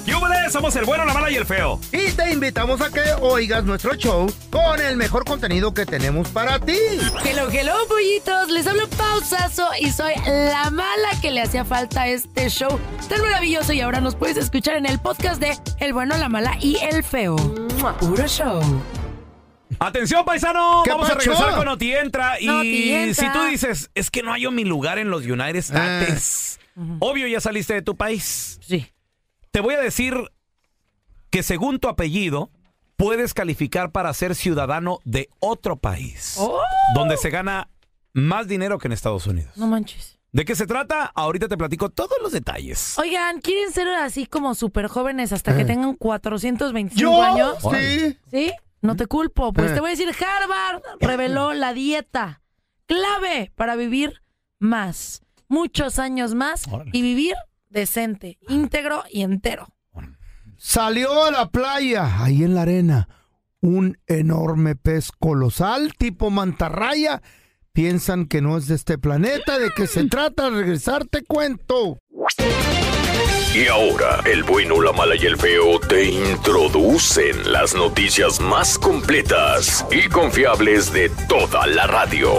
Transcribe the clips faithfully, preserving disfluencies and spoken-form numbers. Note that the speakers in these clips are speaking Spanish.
¡Yúbales! Somos el bueno, la mala y el feo. Y te invitamos a que oigas nuestro show con el mejor contenido que tenemos para ti. Hello, hello, pollitos. Les hablo Pausazo y soy la mala que le hacía falta a este show tan maravilloso. Y ahora nos puedes escuchar en el podcast de El bueno, la mala y el feo. Puro show. Atención, paisano, vamos pacho? a regresar con Notientra. Y Notientra. si tú dices, es que no hallo mi lugar en los United States, Ah. uh-huh. Obvio, ya saliste de tu país. Sí. Te voy a decir que según tu apellido, puedes calificar para ser ciudadano de otro país, Oh. donde se gana más dinero que en Estados Unidos. No manches. ¿De qué se trata? Ahorita te platico todos los detalles. Oigan, ¿quieren ser así como súper jóvenes hasta que Eh. tengan cuatrocientos veinticinco ¿Yo? años? Sí. ¿Sí? No te culpo. Pues Eh. te voy a decir, Harvard reveló la dieta clave para vivir más, muchos años más Órale. y vivir decente, íntegro y entero. Salió a la playa, ahí en la arena, un enorme pez colosal tipo mantarraya. Piensan que no es de este planeta. ¿De qué se trata? Regresar, te cuento. Y ahora, el bueno, la mala y el feo te introducen las noticias más completas y confiables de toda la radio.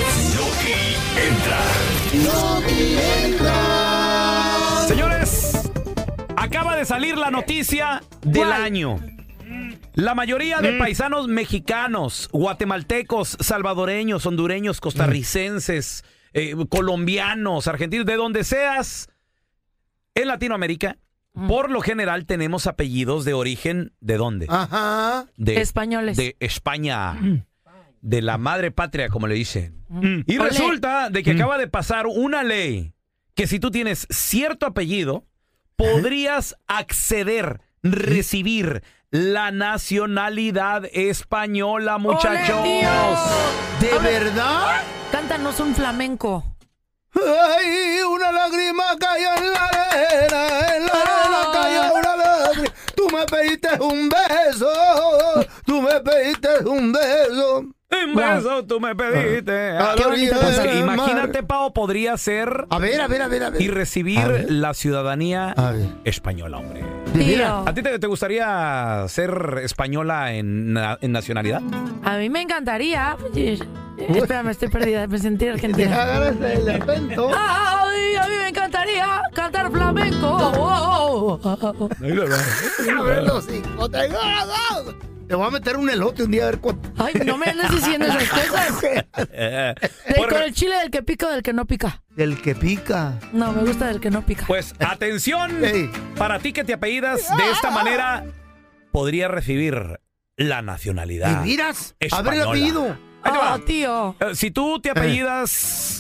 Señores, acaba de salir la noticia del ¿Cuál? año. La mayoría de paisanos mexicanos, guatemaltecos, salvadoreños, hondureños, costarricenses, eh, colombianos, argentinos, de donde seas, en Latinoamérica, por lo general tenemos apellidos de origen, ¿de dónde? Ajá. De, Españoles. De España. De la madre patria, como le dicen. Y Ole. resulta de que acaba de pasar una ley que si tú tienes cierto apellido, podrías acceder, recibir la nacionalidad española, muchachos. ¡Ole, tío! ¿De Ahora- verdad? Cántanos un flamenco. Ay, una lágrima cayó en la arena, en la arena Ay. cayó una lágrima. Tú me pediste un beso, tú me pediste un beso. Un beso tú me pediste. A Ah, la orilla pues, del imagínate, mar. Pao, podría ser A ver, a ver, a ver, a ver. y recibir A ver. la ciudadanía A ver. española, hombre. ¿De Tío. veras? ¿A ti te, te gustaría ser española en, na- en nacionalidad? A mí me encantaría. Oye, espérame, estoy perdida. Me sentí argentina. Agarras el acento. Ay, a mí me encantaría cantar flamenco. Oh, oh, oh. A ver los hijos. Te te voy a meter un elote un día a ver cuánto. Ay, no me andes diciendo esas cosas. Eh, Eh, por- con el chile del que pica o del que no pica. Del que pica. No, me gusta del que no pica. Pues atención, Ey. para ti que te apellidas de esta manera, podría recibir la ¿Y nacionalidad miras? A ver el española. apellido. Ahí te va. Oh, tío. Eh, Si tú te apellidas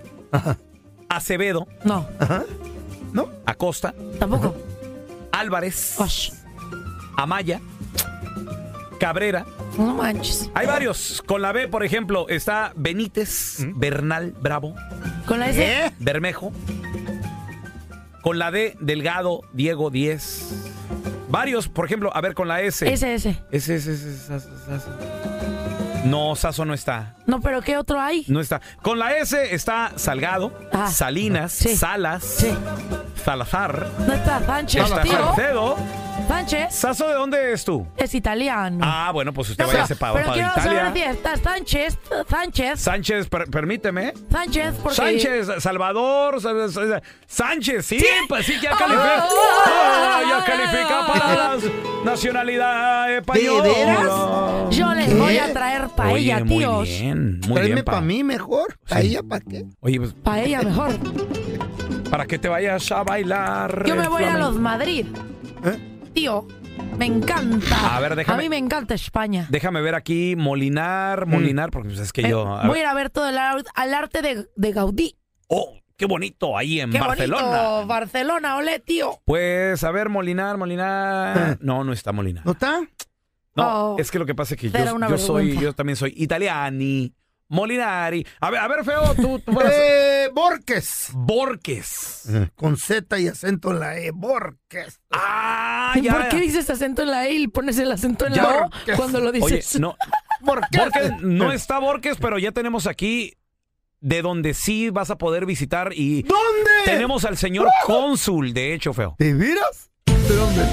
Acevedo, No, ¿No? Acosta, tampoco. Álvarez, Osh, Amaya, Cabrera, no manches. hay varios. Con la B, por ejemplo, está Benítez, Bernal, Bravo, Con la S. ¿Eh? Bermejo. Con la D, Delgado, Diego, Diez. Varios, por ejemplo, a ver, con la S. Ese, ese. Ese, ese, ese, Sazo, Sazo. No, Sazo no está. No, pero ¿qué otro hay? No está. Con la S está Salgado, Ah, Salinas, sí. Salas, Sí. Salazar, No está Sánchez, está tío. Salcedo. Sánchez ¿Sazo de dónde es tú? es italiano. Ah, bueno, pues usted No, vaya pero, para pero quiero Italia. saber si está Sánchez, Sánchez, Sánchez, per- permíteme. Sánchez, porque... Sánchez, Salvador, Sa- Sa- Sánchez, sí, pues sí, ya califica. Oh, Ah, ya califica para la nacionalidad española. ¿De veras? Yo les voy a traer paella, Oye, muy tíos. bien, muy Tráeme bien, pa. para mí mejor. ¿Para ella para qué? Oye, pues, Paella mejor. para que te vayas a bailar. Yo me el voy a flamenco. los Madrid. ¿Eh? Tío, me encanta. A ver, déjame- A mí me encanta España. Déjame ver aquí, Molinar, Molinar, porque pues, es que Eh, yo... a voy a ver. ir a ver todo el, ar- al arte de, de Gaudí. Oh, qué bonito, ahí en Qué Barcelona. bonito. Barcelona, ole, tío. Pues, a ver, Molinar, Molinar... No, no está Molinar. ¿No está? No, Oh, es que lo que pasa es que era yo, una yo soy, vergüenza. yo también soy italiani, Molinari. A ver, a ver, feo, tú, tú fueras Eh, Borges. Borges. Con Z y acento en la E. Borges. Ah, ¿Y ya. por qué dices acento en la E y pones el acento en Ya. la O Borges. cuando lo Oye, dices? no, Borges. Borges, no está Borges, pero ya tenemos aquí de donde sí vas a poder visitar y ¿Dónde? tenemos al señor cónsul, de hecho, feo. ¿De veras? nombre, nombre.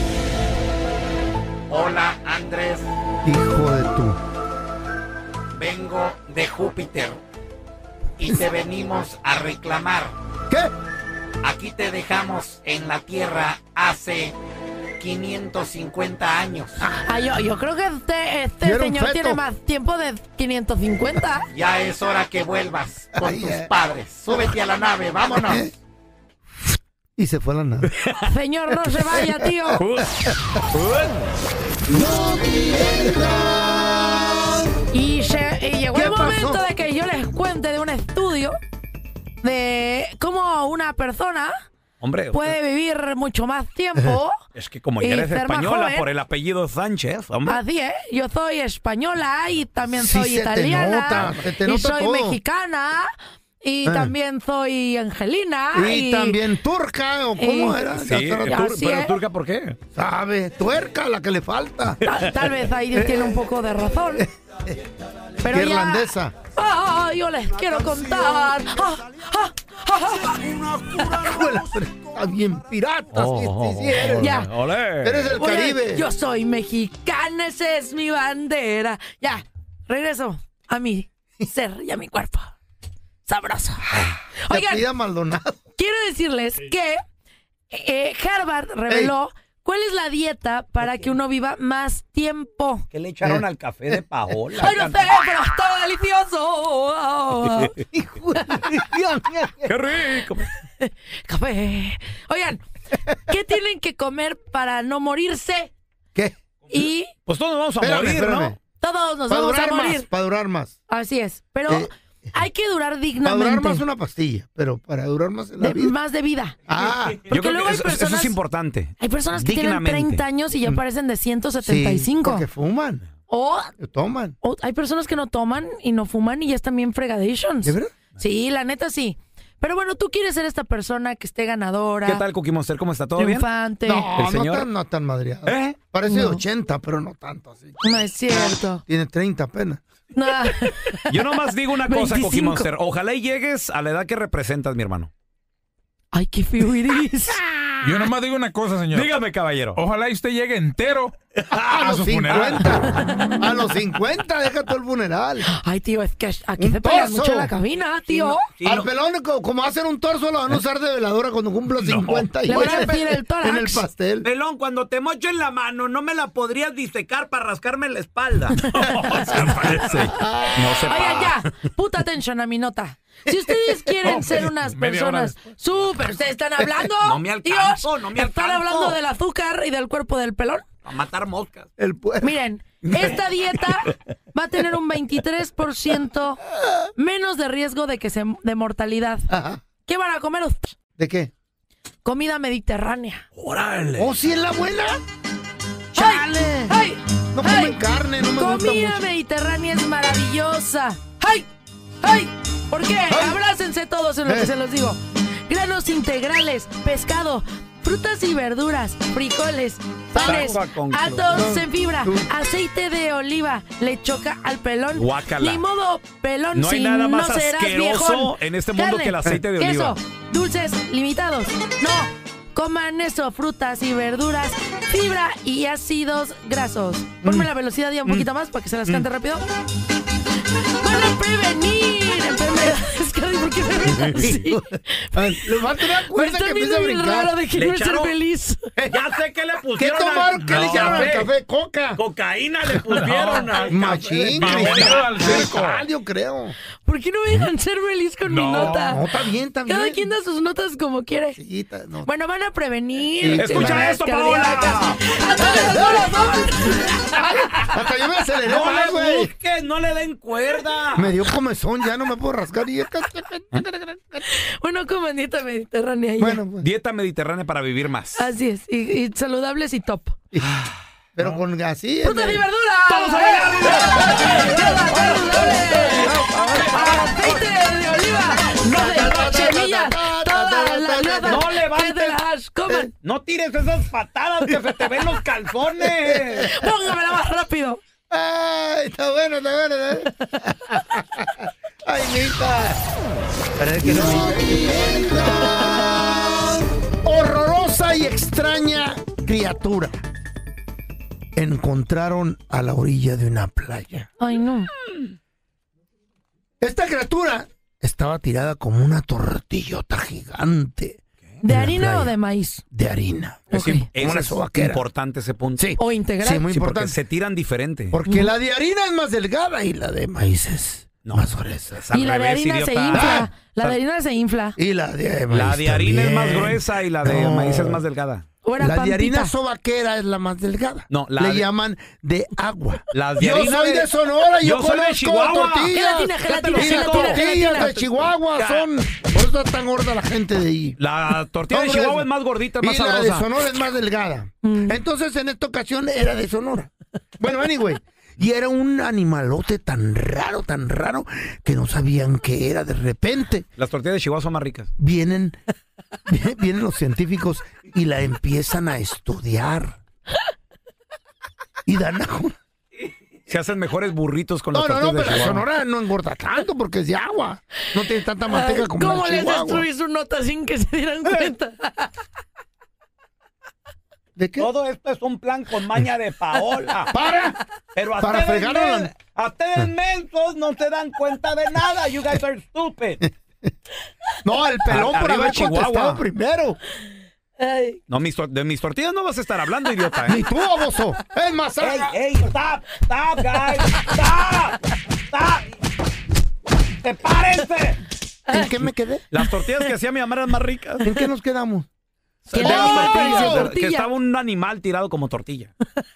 Hola, Andrés. Hijo de tu. Vengo de Júpiter y te venimos a reclamar. ¿Qué? Aquí te dejamos en la Tierra hace quinientos cincuenta años. Ah, yo, yo creo que este, este Era un señor feto. tiene más tiempo de quinientos cincuenta. Ya es hora que vuelvas con Ay, tus eh. padres. Súbete a la nave, vámonos. Y se fue a la nave. Señor, no se vaya, tío. Y, se- y llegó ¿Qué el momento pasó? de que yo les cuente de un estudio de cómo una persona Hombre, puede vivir mucho más tiempo. es que como y ya eres ser más española joven. por el apellido Sánchez, hombre. Así es, yo soy española y también Sí, soy se te italiana. nota, se te y nota soy todo. mexicana. Y Eh. también soy angelina. Y, también turca, ¿o cómo y- era? Sí, Ya se la- tur- así pero es. turca, ¿por qué? ¿Sabe? Tuerca, la que le falta. Ta- tal vez ahí tiene un poco de razón. Pero ya- Irlandesa. Ah, yo les quiero contar. Ah, ah, ah, ah. Hijuela, pero está bien pirata, sí, sí, sí eres. Ya. Ole. Eres del Oye, Caribe. yo soy mexicana, esa es mi bandera. Ya, regreso a mi ser y a mi cuerpo. Sabroso. Te Oigan, pida Maldonado. quiero decirles que eh, Harvard reveló cuál es la dieta para que uno viva más tiempo. ¿Qué le echaron Eh. al café de Paola? Ay, no sé, pero está delicioso. ¡Qué rico! Café. Oigan, ¿qué tienen que comer para no morirse? ¿Qué? Y Pues todos vamos a Espérame, morir, espérame. ¿no? todos nos Para vamos a durar morir. más, para durar más. Así es, pero Eh, hay que durar Para dignamente. durar más una pastilla, pero para durar más en la De- vida. más de vida. Ah, Yo Porque creo luego que hay eso, eso personas- es importante. Hay personas que tienen Dignamente. treinta años y ya parecen de ciento setenta y sí, cinco. porque fuman, O, toman. o hay personas que no toman y no fuman y ya están bien fregadations. ¿De verdad? Sí, la neta sí. Pero bueno, tú quieres ser esta persona que esté ganadora. ¿Qué tal, Cookie Monster? ¿Cómo está? ¿todo bien? triunfante. No, ¿El no señor? tan, no tan madreado. ¿Eh? Parece de No. ochenta, pero no tanto así. No es cierto. Tiene treinta apenas. No. Yo nomás digo una cosa, Cookie veinticinco. Monster. Ojalá y llegues a la edad que representas, mi hermano. Ay, qué feo eres. Yo nomás digo una cosa, señor. Dígame, caballero. Ojalá y usted llegue entero A, a los su funeral. cincuenta. A los cincuenta, deja todo el funeral. Ay, tío, es que aquí Un se pega torso. mucho en la cabina, tío. Sí, Al no. pelón, co- como hacen un torso, lo van a usar de veladora cuando cumpla cincuenta. Y Le van a decir el tórax. en el pastel. Pelón, cuando te mocho en la mano, ¿no me la podrías disecar para rascarme la espalda? No, se parece. No se Oigan, para. ya, puta atención a mi nota. Si ustedes quieren No, ser unas media hora personas súper, ¿ustedes están hablando? No me alcanzo, no me ¿Están alcanzo. hablando del azúcar y del cuerpo del pelón? A matar moscas. El puerco. Miren, esta dieta va a tener un veintitrés por ciento menos de riesgo de que se de mortalidad. Ajá. ¿Qué van a comer ustedes? ¿De qué? Comida mediterránea. ¡Órale! ¿Oh, sí es la buena? ¡Chale! ¡Ay! No ¡Ay! comen carne, no me gusta Comida mucho. mediterránea es maravillosa. ¡Ay! ¡Ay! ¿Por qué? Abrácense todos en lo que Eh. se los digo. Granos integrales, pescado, frutas y verduras, frijoles, panes, Agua con altos cloro. en fibra, Tú. aceite de oliva, le choca al pelón. Guácala. Ni modo, pelón, No hay si nada más no serás asqueroso viejón. en este mundo que el aceite de queso, oliva. dulces limitados. No, coman eso, frutas y verduras, fibra y ácidos grasos. Ponme la velocidad ya un poquito más para que se las cante rápido. Van a prevenir enfermedades. Caray, ¿por qué me ven así? Le falta una Me cuerda están que empieza a viendo bien raro, brincar. déjenme Le ser echaron- feliz. Ya sé que le ¿Qué pusieron. tomaron? ¿Qué le echaron al café? Coca. Cocaína le pusieron al Machín, Bienvenido cristal, al circo. cristal, yo creo. ¿Por qué no me dejan ser feliz con mi No, nota? No, está bien, está bien. Cada quien da sus notas como quiere. Sí, está- no. Bueno, van a prevenir. Sí, Escucha enfermedades esto, cardíacas. Paola. ¡A todos los corazones! Hasta yo me aceleré No más, le güey. busques, no le den cuerda. Me dio comezón, ya no me puedo rascar. Y... Bueno, coman dieta mediterránea. ya. Bueno, pues, Dieta mediterránea para vivir más. Así es. Y, y saludables y top. pero con así. ¡Frutas y verduras! ¡Todos a ¡Eh! bailar! ¡Todas saludables! ¡Aceite de oliva! ¡No de semillas! ¡Todas las notas! No levantes. ¡Que te las coman! No tires esas patadas que se te ven los calzones. ¡Póngamela más rápido! Ay, está bueno, está bueno. ¿eh? Ay, mita. Parece que no horrorosa y extraña criatura encontraron a la orilla de una playa. Ay, no. Esta criatura estaba tirada como una tortillota gigante. ¿De en la harina playa. o de maíz? De harina. Ok. Es, Como una es sobaquera. importante ese punto. Sí. O integral. Sí, muy Sí, porque importante. se tiran diferente. Porque la de harina es más delgada y la de maíz es No. más gruesa. Es al Y la de revés, harina se idiota. infla. La Ah. de harina se infla. Y la de maíz La de harina es más también. gruesa y la de No. maíz es más delgada. O era La de pampita. harina sobaquera es la más delgada. No, la Le de- llaman de agua. Las de Yo harina soy de- de Sonora, yo, Yo soy de conozco Chihuahua. tortillas. Gelatina, gelatina, Y las gelatina, tortillas gelatina. de Chihuahua son... Por eso está tan gorda la gente de ahí. La tortilla de Hombre, Chihuahua es más gordita, es más y la de sabrosa. Sonora es más delgada. Mm. Entonces, en esta ocasión era de Sonora. Bueno, anyway. Y era un animalote tan raro, tan raro, que no sabían qué era. De repente Las tortillas de Chihuahua son más ricas. vienen, vienen los científicos y la empiezan a estudiar. Y dan a... Se hacen mejores burritos con No, las no, no, tortillas pero de la Chihuahua. Sonora no engorda tanto porque es de agua. No tiene tanta manteca Ay, como ¿Cómo la les Chihuahua. destruí su nota sin que se dieran cuenta? ¿De qué? Todo esto es un plan con maña de Paola. ¡Para! Pero a Para ustedes, fregarnos la- men- a ustedes mensos no se dan cuenta de nada. You guys are stupid. No, el pelón A- por arriba haber Chihuahua. contestado primero. Ay, No, mis tor- de mis tortillas no vas a estar hablando, idiota. Ni ¿eh? tú, baboso. Es más, Hey, hey, stop, stop, guys. Stop, stop. Sepárense. ¿en qué me quedé? Las tortillas que hacía mi mamá eran más ricas. ¿En qué nos quedamos? ¿Qué De le las dijo? tortillas, Pareció de- tortilla. que estaba un animal tirado como tortilla.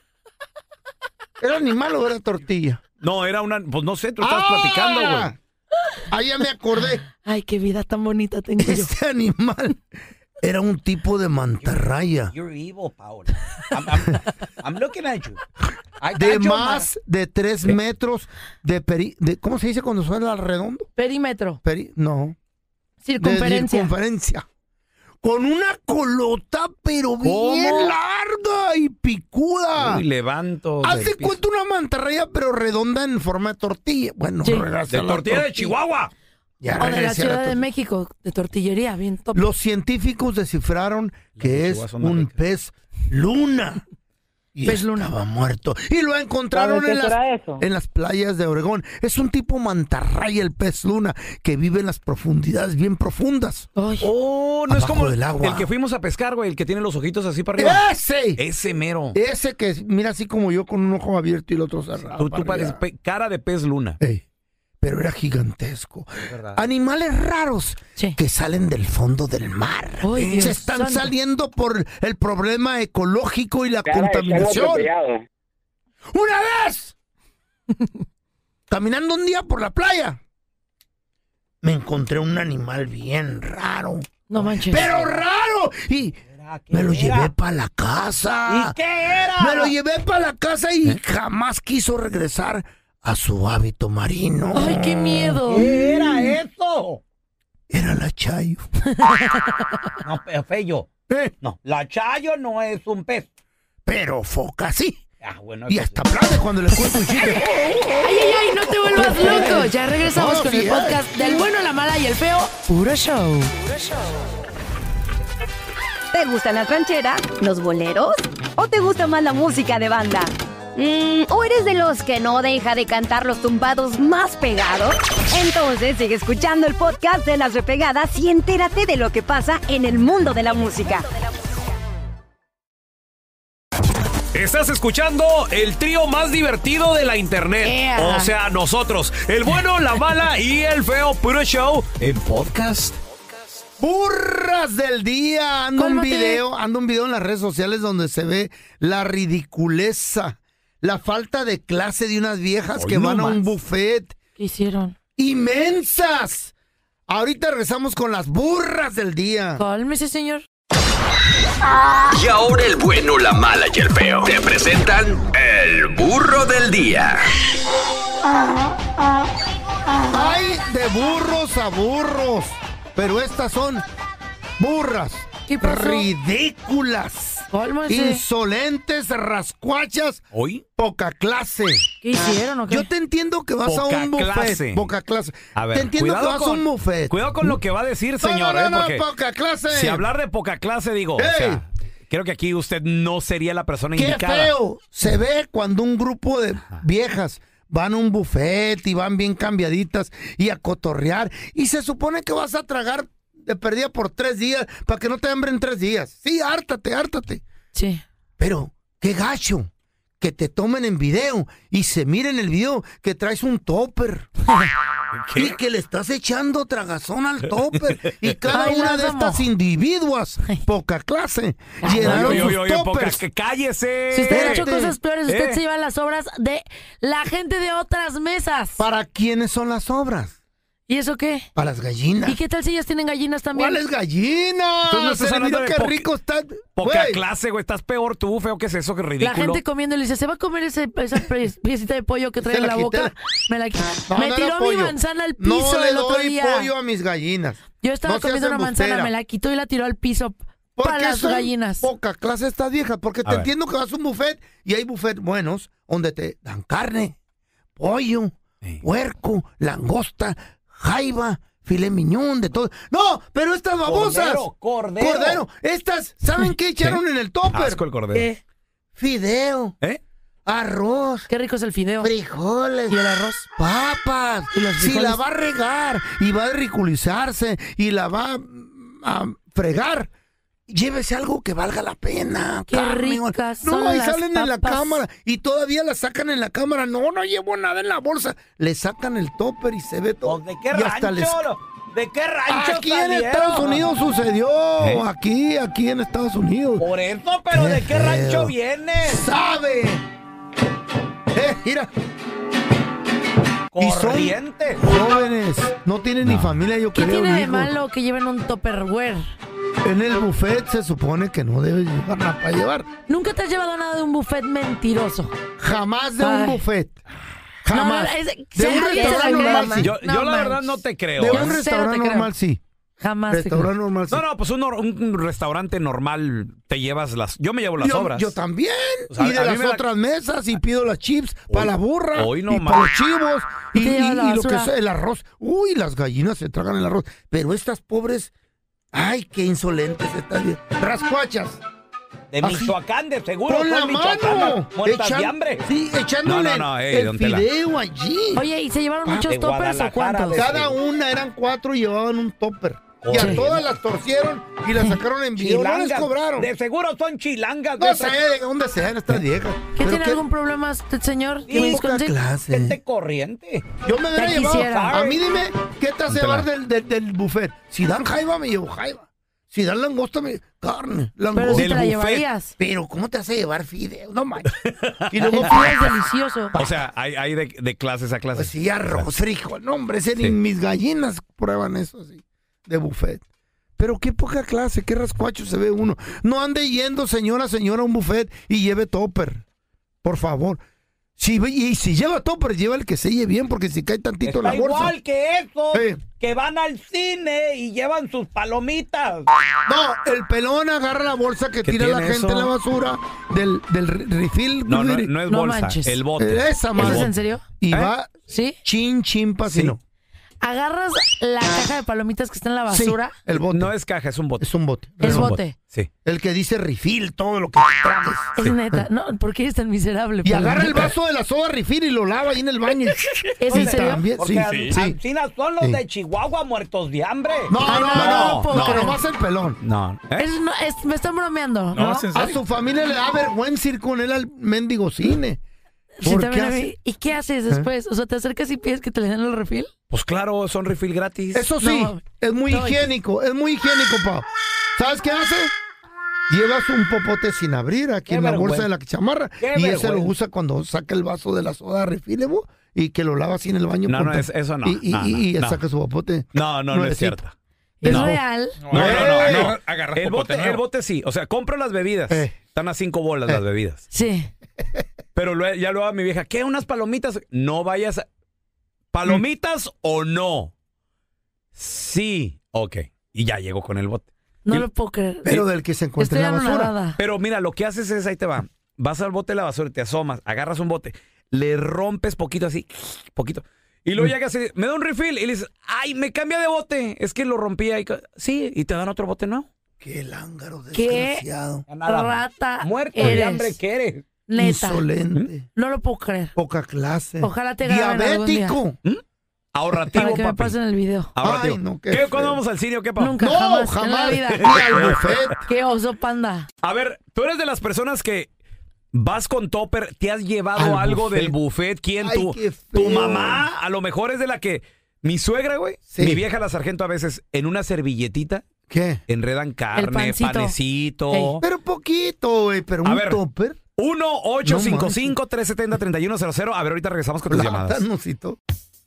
¿Era animal o era tortilla? No, era una, pues no sé, tú estabas ¡Ah! platicando, güey. Ah, ya me acordé. ay, qué vida tan bonita tengo yo. Este animal era un tipo de mantarraya. You're evil, Paola. I'm, I'm, I'm looking at you. I got De your más de tres metros de peri... De, ¿cómo se dice cuando suena al redondo? Perímetro. Peri... No. De Circunferencia. circunferencia. Con una colota, pero bien ¿Cómo? larga y picuda. Uy, levanto. Haz del de piso. cuenta una mantarraya, pero redonda en forma de tortilla. Bueno, Sí. regresa De la tortilla de Chihuahua. Ya O de la regresé a la Ciudad de tortilla. México, de tortillería, bien top. Los científicos descifraron que de es Chihuahua son más un ricas. pez luna. Y Pez luna. estaba muerto. Y lo encontraron en las, en las playas de Oregón. Es un tipo mantarraya, el pez luna, que vive en las profundidades bien profundas. Ay, Oh, no es Abajo como del agua. el que fuimos a pescar, güey, el que tiene los ojitos así para arriba. ¡Ese! Ese mero. Ese que mira así como yo con un ojo abierto y el otro cerrado. Tú, para tú pareces arriba. pe- cara de pez luna. Ey, pero era gigantesco. Animales raros Sí. que salen del fondo del mar. Ay, Dios Se están santo. saliendo por el problema ecológico y la contaminación. ¡Una vez! Caminando un día por la playa, me encontré un animal bien raro. no manches. ¡Pero raro! Y me lo llevé para la casa. ¿Y qué era? Me lo llevé para la casa y jamás quiso regresar a su hábito marino. Ay, qué miedo. ¿Qué era eso? Era la Chayo. No, pe- Fello. Eh, No, la chayo no es un pez. Pero foca sí. Ah, bueno, Y eso hasta aplaude cuando le cuento un chiste. Ay, ay, ay, no te vuelvas loco. Ya regresamos No, con sí, el eh. podcast del bueno, la mala y el feo. Puro show. ¿Te gustan las rancheras, los boleros o te gusta más la música de banda? Mm, ¿O eres de los que no deja de cantar los tumbados más pegados? Entonces sigue escuchando el podcast de Las Repegadas y entérate de lo que pasa en el mundo de la música. Estás escuchando el trío más divertido de la internet. Ea. O sea, nosotros, el bueno, la mala y el feo puro show en podcast. Burras del día. Anda un Cálmate. video, anda un video en las redes sociales donde se ve la ridiculeza, la falta de clase de unas viejas Hoy que no van a un más. buffet. ¿Qué hicieron? ¡Inmensas! Ahorita regresamos con las burras del día. Cálmese, señor. Y ahora el bueno, la mala y el feo te presentan el burro del día. Hay de burros a burros, pero estas son burras ¿Qué pasó? ridículas, Cálmese. insolentes, rascuachas, ¿Hoy? poca clase. ¿Qué hicieron o qué? Yo te entiendo que vas Poca a un buffet. clase. Poca clase. A ver, te entiendo que cuidado vas a con- un buffet. Cuidado con lo que va a decir, No, señor, no, no, ¿eh? no, Porque poca clase. si hablar de poca clase, digo, o Ey, sea, Creo que aquí usted no sería la persona ¡Qué indicada. feo! Se ve cuando un grupo de viejas van a un buffet y van bien cambiaditas y a cotorrear. Y se supone que vas a tragar de perdida por tres días para que no te hambren tres días. Sí, hártate, hártate. Sí. Pero, qué gacho que te tomen en video y se miren el video que traes un topper. ¿Qué? Y que le estás echando tragazón al topper. Y cada Ay, una las de amo. estas individuas, poca clase, llenaron Oye, sus oye, oye, poca- toppers. que cállese. Si usted ha hecho Espérate. cosas peores, usted Eh. se lleva las obras de la gente de otras mesas. ¿Para quiénes son las obras? ¿Y eso qué? Para las gallinas. ¿Y qué tal si ellas tienen gallinas también? ¿Cuáles gallinas? Entonces no estás Se hablando miró de qué poca- rico está. Poca Güey, clase, güey. Estás peor tú, feo. ¿Qué es eso? Qué La ridículo. gente comiendo y le dice, ¿se va a comer ese, esa pe- piecita de pollo que trae Se en la la quité. boca? Me la quité. no, Me no tiró era mi pollo. manzana al No piso le el otro doy día. pollo a mis gallinas. Yo estaba No seas comiendo una manzana, embustera. me la quitó y la tiró al piso ¿Por para qué las son gallinas. poca clase estas viejas? Porque A te ver. entiendo que vas a un buffet y hay buffet buenos donde te dan carne, pollo, Sí. puerco, langosta, jaiba, filet miñón, de todo. No, pero estas babosas. Cordero, cordero. Cordero. Estas, ¿saben qué echaron en el topper? Asco el cordero. ¿Qué? Fideo, ¿Eh? arroz, Qué rico es el fideo. frijoles. ¿Y el arroz? Papas. ¿Y los Si frijoles? la va a regar y va a ridiculizarse y la va a fregar, llévese algo que valga la pena. Qué carne, o- ricas No, son y las salen en la papas. cámara y todavía la sacan en la cámara. No, no llevo nada en la bolsa. Le sacan el topper y se ve todo. Pues, ¿de qué y hasta rancho? les- ¿De qué rancho Aquí en salieron? Estados Unidos sucedió. ¿Eh? Aquí, aquí en Estados Unidos. Por eso, pero Qué ¿de qué feo. rancho vienes? ¡Sabe! Eh, mira. Y son Corriente. jóvenes, no tienen ni familia, yo ¿Qué creo. tiene de hijos. malo que lleven un tupperware? En el buffet se supone que no debes llevar nada para llevar. Nunca te has llevado nada de un buffet mentiroso. Jamás de Ay. un buffet. Jamás. No, no, es- de se- un alguien se la restaurante cree, normal, man. sí. Yo, No yo la manches. verdad no te creo. De ¿eh? un Cero te restaurante creo. normal, sí. Jamás te creo. Restaurante normal, sí. No, no, pues un, nor- un restaurante normal te llevas las... Yo me llevo las yo, obras. yo también. O sea, y de a mí las me da- otras mesas y pido las chips para la burra hoy no y más. para los chivos y, Y te llevas y- la y lo que basura. sea, el arroz. Uy, las gallinas se tragan el arroz. Pero estas pobres, ay, qué insolentes están. bien. Rascuachas. De Así. Michoacán, de seguro. Con son la michoacanas, mano. muertas Echan- de hambre. Sí, echándole No, no, no, ey, el don Tela. fideo allí. Oye, ¿y se llevaron Ah, muchos de toppers o Guadalajara, cuántos? de- Cada una eran cuatro y llevaban un topper. Y a Sí. todas las torcieron y las sacaron en video. No les Chilangas. cobraron. De seguro son chilangas. de No esas- sé de dónde sean estas viejas. ¿Qué Pero tiene algún problema usted, señor? Sí, ¿Que me poca disconse- clase. Gente corriente. Yo me hubiera Ya llevado. quisiera. A mí dime, ¿qué te hace Póntela. llevar del, del, del buffet? Si dan jaiba, me llevo jaiba. Si dan langosta, me carne. Pero Langosta. si Del te la buffet. llevarías. Pero, ¿cómo te hace llevar fideo? No manches. Y El luego fideo es papas. delicioso. O sea, hay, hay de, de clases a clases. Pues sí, arroz, frijol. No, hombre, ese Sí. ni mis gallinas prueban eso así, de buffet. Pero qué poca clase, qué rascuacho se ve uno. No ande yendo, señora, señora, a un buffet y lleve topper. Por favor. Si, y si lleva topper, lleva el que selle bien, porque si cae tantito en Está la bolsa. igual que esos Sí. que van al cine y llevan sus palomitas. No, el pelón agarra la bolsa que ¿Qué tira la tiene gente eso? en la basura del, del re- refill. No, no, no es No bolsa, manches. el bote. Esa ¿Eso madre. es en serio? Y ¿Eh? va ¿Sí? chin, chin, Sí. pasino. Agarras la caja de palomitas que está en la Sí, basura. el bote. No es caja, es un bote. Es un bote. Es un bote. Sí. El que dice refill, todo lo que traes. Es neta. No, ¿por qué eres tan miserable? Y agarra el Palomita? vaso de la soda refill y lo lava ahí en el baño. ¿Es Sí, en serio? también, Porque sí, al- sí, sí. Alcinas son los Sí. de Chihuahua muertos de hambre. No, Ay, no, no, no, no puedo no, creer. nomás el pelón. No. ¿Eh? Es- no, es- me están bromeando, ¿no? No, es en A serio. su familia le da vergüenza ir con él al mendigo cine. Sí, ¿Por también qué a mí. hace? ¿Eh? ¿Y qué haces después? O sea, ¿te acercas y pides que te le den el refil? Pues claro, son refill gratis. Eso sí, No. es muy No, higiénico, es muy higiénico, pa. ¿Sabes qué hace? Llevas un popote sin abrir aquí Qué en la bolsa vergüenza. de la chamarra Qué y ese lo vergüenza. usa cuando saca el vaso de la soda refillable y que lo lava así en el baño. No, con no, ta- es- eso no, Y, y, no, y- y no, no. saca su popote. No, no, no es nuevecito. cierto. Es No. real. No, no, no, Eh, no, agarras El popote bote, nuevo. el bote sí. O sea, compro las bebidas. Eh. Están a cinco bolas Eh. las bebidas. Sí. Pero luego- ya luego a mi vieja, ¿qué? ¿Unas palomitas? No vayas a... ¿Palomitas o no? Sí. Ok. Y ya llegó con el bote. No Y- lo puedo creer. Pero del que se encuentra Estoy en la basura. anonadada. Pero mira, lo que haces es, ahí te va. Vas al bote de la basura y te asomas, agarras un bote, le rompes poquito así, poquito. Y luego llegas y me da un refill y le dices, ay, me cambia de bote. Es que lo rompí ahí. Sí, y te dan otro bote nuevo. Qué lángaro Qué desgraciado. rata Muerto eres. de hambre que eres. Neta. Insolente. No lo puedo creer. Poca clase. Ojalá te graben algún día. Diabético. Ahorrativo, Para que me papi. pasen el video. Ahorrativo. Ay, no, qué ¿Qué, feo. ¿Cuándo vamos al cine o qué, pa? Nunca, No, jamás, jamás. en la vida. Ni al buffet. Qué oso panda. A ver, tú eres de las personas que vas con topper, te has llevado Al algo buffet. del buffet. ¿Quién? Ay, tú? qué Tu feo. mamá, a lo mejor es de la que mi suegra, güey, Sí. mi vieja la sargento a veces en una servilletita ¿Qué? enredan carne, pancito. panecito. Ey. Pero poquito, güey. Pero A un ver. topper. uno ocho cinco cinco, tres siete cero, tres uno cero cero. A ver, ahorita regresamos con tus llamadas. Plátanosito.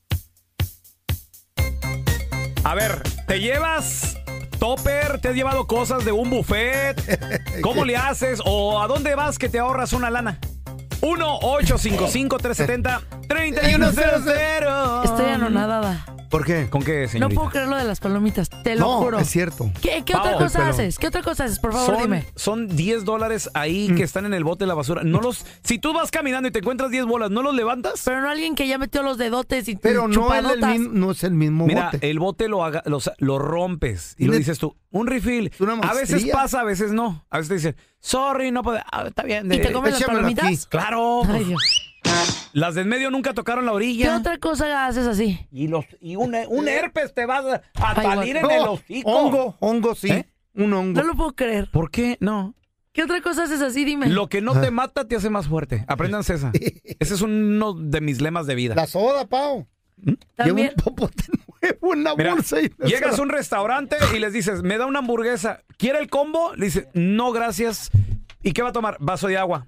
A ver, ¿te llevas topper? ¿Te has llevado cosas de un buffet? ¿Cómo le haces? ¿O a dónde vas que te ahorras una lana? uno ocho cinco cinco, tres siete cero, tres uno cero cero. Estoy anonadada. ¿Por qué? ¿Con qué, No señorita? puedo creer lo de las palomitas. Te lo No, juro. es cierto. ¿Qué, qué Pao, otra el cosa pelón. haces? ¿Qué otra cosa haces? Por favor, Son, dime. son diez dólares ahí que están en el bote de la basura. No los, si tú vas caminando y te encuentras diez bolas, ¿no los levantas? Pero no alguien que ya metió los dedotes y Pero no es, el chupadotas. mismo, no es el mismo Mira, bote. el bote lo, haga, lo, lo rompes y lo Tiene- dices tú, un refill. una A veces maestría. pasa, a veces no. A veces te dicen, sorry, no puede. Ah, está bien. ¿Y de- te comes las échamelo palomitas? aquí. Claro. Ay, Dios. Las del medio nunca tocaron la ¿Qué orilla. otra cosa haces así? Y, los, y un, un herpes te vas a Ay, salir en guau. el No, hocico. hongo, hongo sí. ¿Eh? Un hongo. No lo puedo creer. ¿Por qué? No. ¿Qué otra cosa haces así? Dime. Lo que no te mata te hace más fuerte. Apréndanse esa. Ese es uno de mis lemas de vida. La soda, Pau. Lleva También. un popote nuevo en la Mira, bolsa. Y llegas a un restaurante y les dices, me da una hamburguesa. ¿Quiere el combo? Le dices, no, gracias. ¿Y qué va a tomar? Vaso de agua.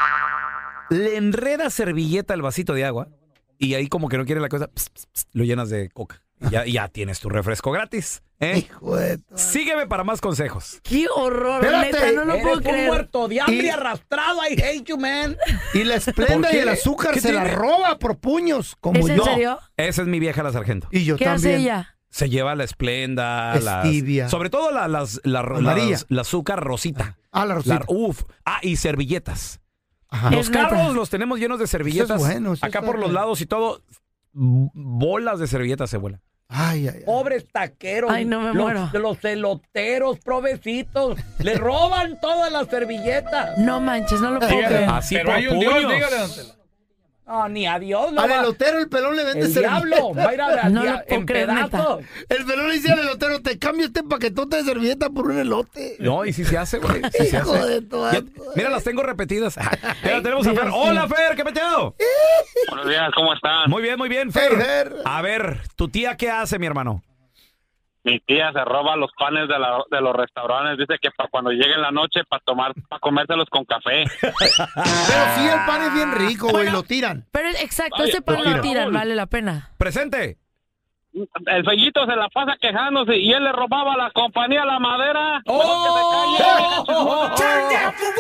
Le enreda servilleta al vasito de agua y ahí como que no quiere la cosa, pss, pss, pss, lo llenas de coca. Y ya, y ya tienes tu refresco gratis. ¿eh? Hijo de tu- Sígueme para más consejos. ¡Qué horror! Espérate. Neta, no lo puedo creer. de hambre Y- arrastrado. I hate you, man. Y la esplenda ¿Por qué? y el azúcar ¿Qué se la tiene? roba por puños. Como ¿Es en yo. serio? Esa es mi vieja la sargento. Y yo ¿Qué también. hace ella? Se lleva la esplenda, las, Stevia. sobre todo la, las, la, Amarilla. las- la azúcar rosita. Ah, la rosita. La- uf. Ah, y servilletas. Ajá. Es Los neta. carros los tenemos llenos de servilletas. Eso es bueno, eso acá está por los bueno. lados y todo. b- Bolas de servilletas se vuelan. Ay, ay, ay. Pobres taqueros. Ay, no me los, muero. Los eloteros, provecitos. Le roban todas las servilletas. No manches, no lo puedo creer. Así Pero por hay un Dios, puños. dígale, don Tela. No, ni a Dios. No Al va. elotero el pelón le vende El servilleta. diablo. Va a ir a- No a- lo puedo en creer, neta. pedazos. El pelón le dice al elotero, te cambio este paquetote de servilleta por un elote. No, y sí se hace, güey. Sí se Hijo hace. de tu- Ya- mira, las tengo repetidas. Ya tenemos a Fer. Dios Hola, mío. Fer, ¿qué peteo? Buenos días, ¿cómo están? Muy bien, muy bien, Fer. Hey, Fer. A ver, ¿tu tía qué hace, mi hermano? Mi tía se roba los panes de, la- de los restaurantes. Dice que para cuando llegue la noche, para tomar, para comérselos con café. Pero sí, el pan es bien rico, güey, lo tiran. Pero exacto, Vaya, ese pan oiga, lo tiran, Raúl. vale la pena. Presente. El fellito se la pasa quejándose y él le robaba a la compañía la madera. ¡Oh! Mejor que se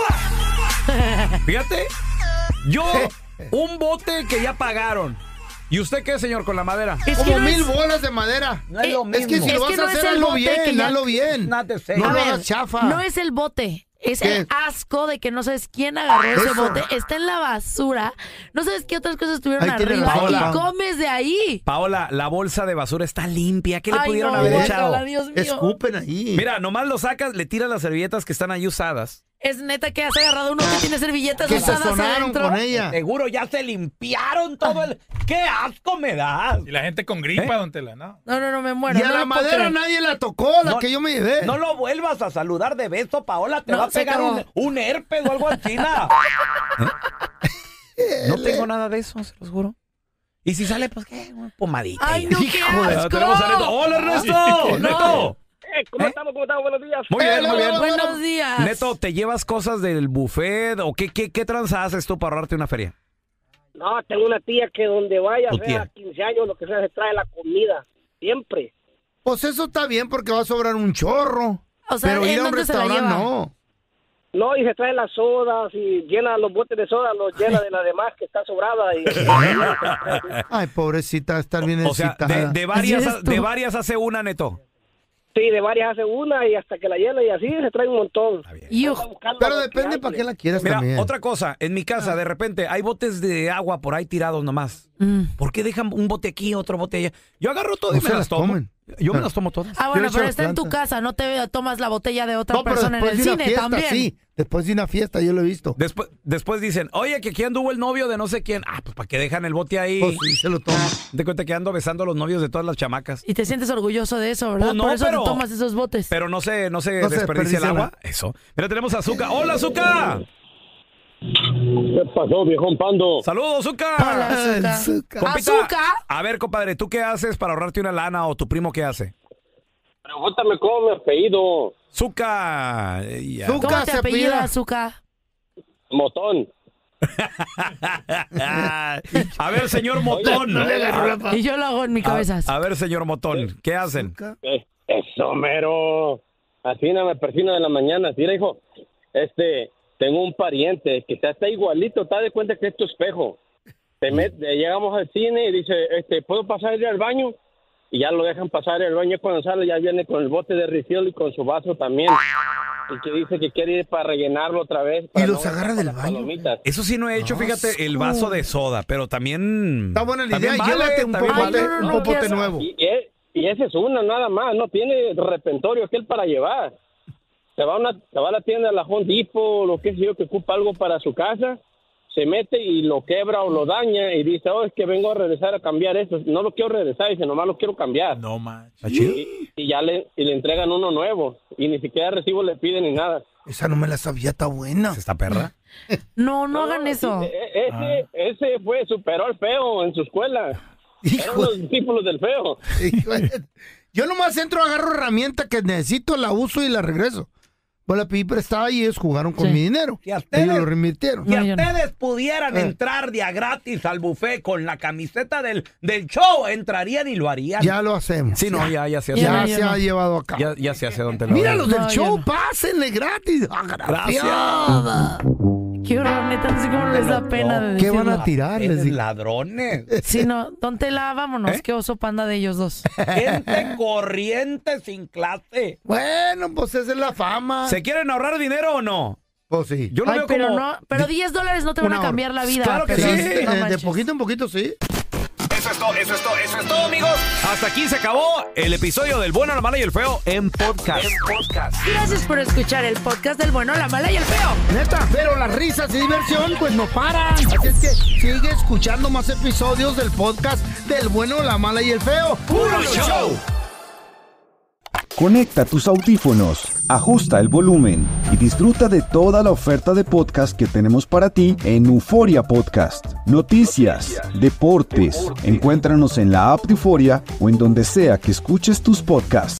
calle. Fíjate, yo, un bote que ya pagaron. ¿Y usted qué, señor, con la madera? Es que Como no mil es- bolas de madera. No es lo Es que si Es lo que vas no a es hacer, el hazlo bote que bien, ya- hazlo bien. Not the same. No A lo ver, hagas chafa. no es el bote, es ¿Qué? el asco de que no sabes quién agarró ese Eso. bote, está en la basura, no sabes qué otras cosas estuvieron Ahí tiene arriba razón. y comes de ahí. Paola, la bolsa de basura está limpia. ¿Qué le Ay, pudieron no, haber guácala, echado? Dios mío. Escupen ahí. Mira, nomás lo sacas, le tiras las servilletas que están ahí usadas. Es neta que has agarrado uno que tiene servilletas que se usadas sonaron adentro. con ella. Seguro ya se limpiaron todo el... ¡Qué asco me das! Y la gente con gripa, ¿Eh? don Tela, ¿no? No, no, no me muero. Y a no la lo puedo madera creer. nadie la tocó, la No, que yo me llevé. No lo vuelvas a saludar de beso, Paola. Te No, va a se pegar acabó. un, un herpes o algo así. ¿Eh? No tengo nada de eso, se los juro. Y si sale, pues, ¿qué? Una pomadita. Ay, y- no, qué Hijo de- asco. Tenemos a Neto. ¡Hola, Ernesto! No. ¡Neto! Eh, ¿Cómo ¿Eh? estamos? ¿Cómo estamos? Buenos días. Muy bien, muy bien. Buenos días. Neto, ¿te llevas cosas del buffet o qué, qué, qué tranza haces tú para ahorrarte una feria? No, tengo una tía que donde vaya, Tu sea tía. quince años, lo que sea, se trae la comida. Siempre. Pues eso está bien porque va a sobrar un chorro. O sea, pero ir ¿en a un dónde se la restaurante lleva? no. No, y se trae las sodas y llena los botes de soda, los llena de la demás que está sobrada. Y... Ay, pobrecita, estar bien O sea, excitada. de, de varias, Así eres tú. de varias hace una, Neto. Sí, de varias hace una y hasta que la llena y así se trae un montón. Y Anda buscando Pero lo que depende hay, para pues. qué la quieras Mira, también. otra cosa, en mi casa de repente hay botes de agua por ahí tirados nomás. Mm. ¿Por qué dejan un bote aquí, otro bote allá? Yo agarro todo No y me se las las tomo. comen. Yo me las tomo todas. Ah, bueno, Yo le pero echo está la en tu planta. casa, no te tomas la botella de otra No, pero persona en después el de una cine fiesta, también. sí. Después de una fiesta, yo lo he visto. Después, después dicen, oye, que aquí anduvo el novio de no sé quién. Ah, pues ¿para qué dejan el bote ahí? Pues sí, se lo toman. De cuenta que ando besando a los novios de todas las chamacas. Y te sientes orgulloso de eso, ¿verdad? Pues no, Por eso pero- te tomas esos botes. Pero no se, no se No se desperdicia el desperdicia agua. nada. Eso. Mira, tenemos a Azúcar. ¡Hola, Azúcar! ¿Qué pasó, viejón Pando? ¡Saludos, Azúcar! Hola, Azúcar. Azúcar. Compita, ¿Azúcar? a ver, compadre, ¿tú qué haces para ahorrarte una lana o tu primo qué hace? Pregúntame cómo me apellido. Azúcar. eh, ya. Azúcar. ¿Cómo te se apellida, apellida. Azúcar? Motón. A ver, señor Motón. Y yo lo hago en mi cabeza. A, a ver, señor Motón, ¿qué hacen? Eh, Eso, mero. Así no me persino de la mañana. Mira, hijo, este, tengo un pariente que está, está igualito, te das de cuenta que es tu espejo. Te met- eh, llegamos al cine y dice, este, ¿puedo pasar ir al baño? Y ya lo dejan pasar al baño. Cuando sale ya viene con el bote de refill y con su vaso también. Y que dice que quiere ir para rellenarlo otra vez. para ¿Y los no agarra gastar del las baño? palomitas. Eso sí no he hecho, fíjate, el vaso de soda, pero también... Está buena la también idea. vale, Llévate un también popote, Ay, no, no, un no, popote ¿qué haces? nuevo. Y, y, y ese es una nada más, no tiene repentorio aquel para llevar. Se va, a una, se va a la tienda de la Home Depot, lo que sé yo, que ocupa algo para su casa, se mete y lo quebra o lo daña y dice, oh, es que vengo a regresar a cambiar esto. No lo quiero regresar, dice, nomás lo quiero cambiar. No manches. ¿Está chido? Y, y ya le, y le entregan uno nuevo y ni siquiera recibo le piden ni nada. Esa no me la sabía, está buena. ¿Esta perra? No, no hagan eso. E- e- Ese, ese fue, superó al feo en su escuela. Eran Hijo los discípulos del feo. Hijo de- Yo nomás entro, agarro herramienta que necesito, la uso y la regreso. Pues la pedí prestada y ellos jugaron con Sí. mi dinero. Y a ustedes- Ellos lo remitieron. Si No, yo no. ustedes pudieran Eh. entrar de a gratis al buffet con la camiseta del, del show, entrarían y lo harían. Ya lo hacemos. Sí, no, ya, ya se hace. Ya, Ya no, yo se no. ha llevado a cabo. Ya, ya se hace don Telaraño. Mira los del No, yo show, no. pásenle gratis. Gracias. Agraciada. Qué horror, neta, no sé cómo les da pena de ¿Qué decirlo. van a tirar? Les Eres digo. ladrones. Sí, no, don Tela, vámonos, ¿Eh? qué oso panda de ellos dos. Gente corriente sin clase. Bueno, pues esa es la fama. ¿Se quieren ahorrar dinero o no? Pues sí. Yo lo Ay, veo pero como... no, pero diez dólares no te van Una a hora. cambiar la vida. Claro que pero sí. no Eh, de manches. poquito en poquito, sí. Eso es todo, eso es todo, eso es todo, amigos. Hasta aquí se acabó el episodio del Bueno, la Mala y el Feo en podcast. Gracias por escuchar el podcast del bueno, la mala y el feo. Neta, pero las risas y diversión pues no paran. Así es que sigue escuchando más episodios del podcast del bueno, la mala y el feo. ¡Puro show! Conecta tus audífonos, ajusta el volumen y disfruta de toda la oferta de podcast que tenemos para ti en Euforia Podcast. Noticias, deportes, encuéntranos en la app de Euforia o en donde sea que escuches tus podcasts.